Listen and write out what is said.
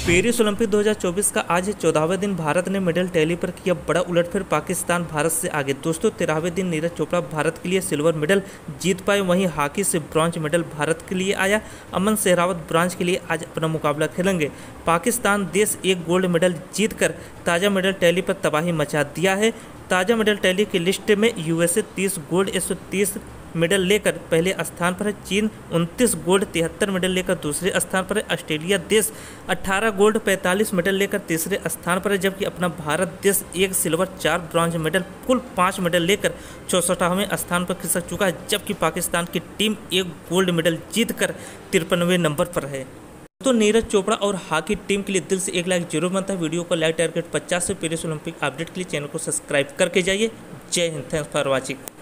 Paris Olympic 2024 का आज 14वें दिन भारत ने मेडल टैली पर किया बड़ा उलटफेर। पाकिस्तान भारत से आगे। दोस्तों 13वें दिन नीरज चोपड़ा भारत के लिए सिल्वर मेडल जीत पाए। वहीं हॉकी से ब्रॉन्ज मेडल भारत के लिए आया। अमन सहरावत ब्रॉन्ज के लिए आज अपना मुकाबला खेलेंगे। पाकिस्तान देश एक गोल्ड मेडल जीतकर ताज़ा मेडल टैली पर तबाही मचा दिया है। ताज़ा मेडल टैली की लिस्ट में यूएसए 30 गोल्ड 130 मेडल लेकर पहले स्थान पर है। चीन 29 गोल्ड 73 मेडल लेकर दूसरे स्थान पर है। ऑस्ट्रेलिया देश 18 गोल्ड 45 मेडल लेकर तीसरे स्थान पर है। जबकि अपना भारत देश 1 सिल्वर 4 ब्रॉन्ज मेडल कुल 5 मेडल लेकर 64वें स्थान पर खिसक चुका है। जबकि पाकिस्तान की टीम 1 गोल्ड मेडल जीतकर 53वें नंबर पर है। तो नीरज चोपड़ा और हॉकी टीम के लिए दिल से 1 लाइक जरूर बनता है। वीडियो को लाइक टारगेट 50 से पेरिस ओलंपिक अपडेट के लिए चैनल को सब्सक्राइब करके जाइए। जय हिंद, थैंक्स फॉर वॉचिंग।